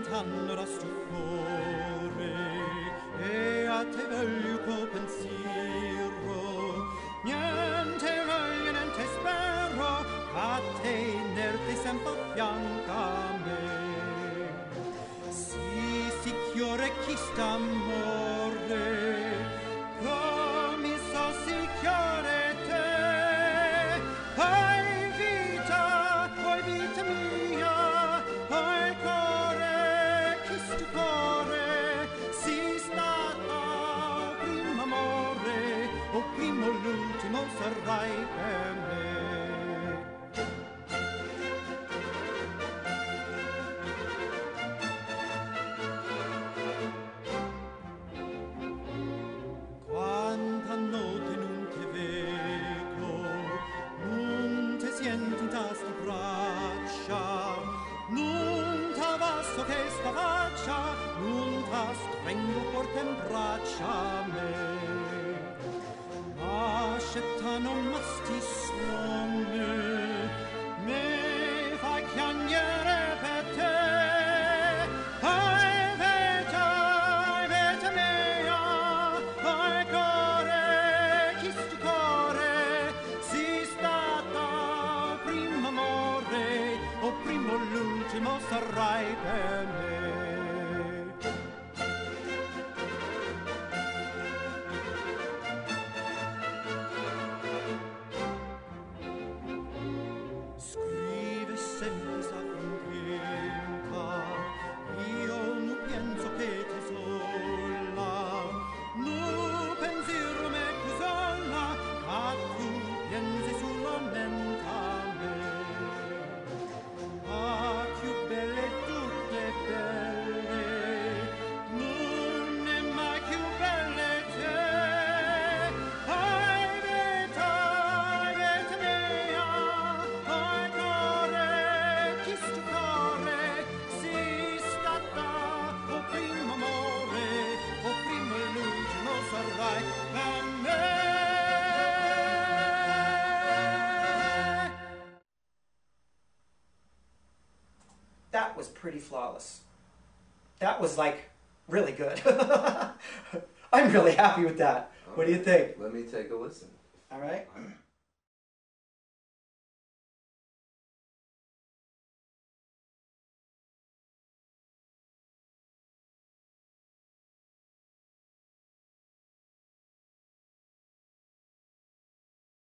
quant'anno da stupore e a te voglio col pensiero, niente voglio, niente spero, a te inerte sempre a fianco a me. Si chiore chi sta a morre, come so si chiore te. Oi vita mia, oi core, chi stu core, si stata o primo amore, o primo l'ultimo sarai per me. Quanta notte non te vedo, non te senti in sta braccia, non t'avvasso che sta faccia, non t'ha stringo forte in braccia a me. Ma scetta non masti suone, me fa chiagnere per te. Ai vete mea, ai core, chi stu core, si stata o primo amore, o primo l'ultimo sarai per me. Scrive sempre sta contenta, io non penso che te sola, non pensiero me sola, ma tu pensi solamente a me. Ah, più belle tutte belle, non è mai più belle te. Ai vete mea, ai core, chi stu core, si stata o primo amore, o primo e l'ultimo sarai per me. That was pretty flawless. That was like really good. I'm really happy with that. What do you think? Let me take a listen. All right.